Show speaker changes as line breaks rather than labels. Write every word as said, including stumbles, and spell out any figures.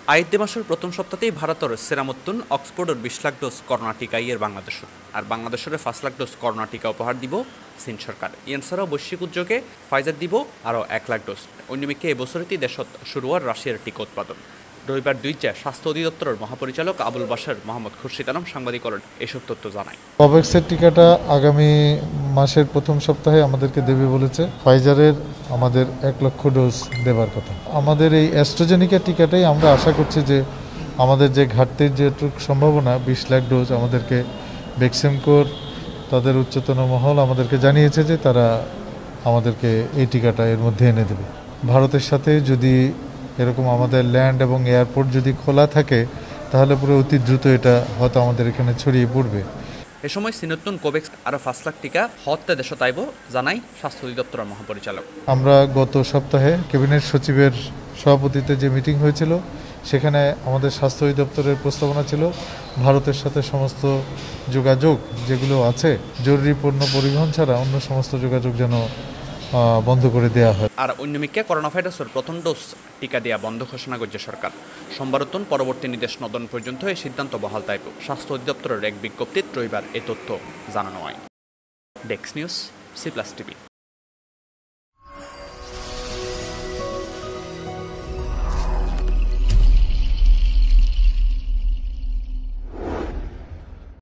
আইতে মাসের প্রথম সপ্তাহতেই ভারতের সেরামত্তুন অক্সফোর্ডের বিশ লাখ ডোজ করোনা টিকা ইয়ের বাংলাদেশের আর বাংলাদেশের পাঁচ লাখ ডোজ করোনা টিকা উপহার দিব চীন সরকার ইয়ান ছাড়াও বৈশ্বিক উদ্যোগে ফাইজার দিব আরও এক লাখ ডোজ অন্যমিকে এবছরতেই দেশত শুরু হওয়ার রাশিয়ার টিকা উৎপাদন রবিবার দুইটা স্বাস্থ্য অধিদপ্তরের মহাপরিচালক আবুল বাশার মোহাম্মদ খুরশিদ আলম সাংবাদিকদের এসব তথ্য জানায়।
কোভ্যাক্সের টিকাটা আগামী মাসের প্রথম সপ্তাহে আমাদেরকে দেবে বলেছে। ফাইজারের আমাদের এক লক্ষ ডোজ দেবার কথা। আমাদের এই অ্যাস্ট্রাজেনিকা টিকাটাই আমরা আশা করছি যে আমাদের যে ঘাটতির যেটুকু সম্ভাবনা বিশ লাখ ডোজ আমাদেরকে বেক্সিমকোর তাদের উচ্চতন মহল আমাদেরকে জানিয়েছে যে তারা আমাদেরকে এই টিকাটা এর মধ্যে এনে দেবে। ভারতের সাথে যদি এরকম আমাদের ল্যান্ড এবং এয়ারপোর্ট যদি খোলা থাকে তাহলে পুরো অতি দ্রুত এটা হয়তো আমাদের এখানে ছড়িয়ে পড়বে।
এ সময় সিনতুন কোভ্যাক্স আরও পাঁচ লাখ টিকা হত্যা দেশ তাইব জানাই স্বাস্থ্য অধিদপ্তরের মহাপরিচালক।
আমরা গত সপ্তাহে ক্যাবিনেট সচিবের সভাপতিত্বে যে মিটিং হয়েছিল সেখানে আমাদের স্বাস্থ্য অধিদপ্তরের প্রস্তাবনা ছিল ভারতের সাথে সমস্ত যোগাযোগ যেগুলো আছে জরুরি পণ্য পরিবহন ছাড়া অন্য সমস্ত যোগাযোগ যেন বন্ধ করে দেওয়া হয়।
আর অন্যমিকে করোনা ভাইরাসের প্রথম ডোজ টিকা দেওয়া বন্ধ ঘোষণা করছে সরকার। সোমবারতন পরবর্তী নির্দেশ নদন পর্যন্ত এই সিদ্ধান্ত বহাল তাইব স্বাস্থ্য অধিদপ্তরের এক বিজ্ঞপ্তিতে রবিবার এ তথ্য জানানো হয়। Desk news, C plus TV.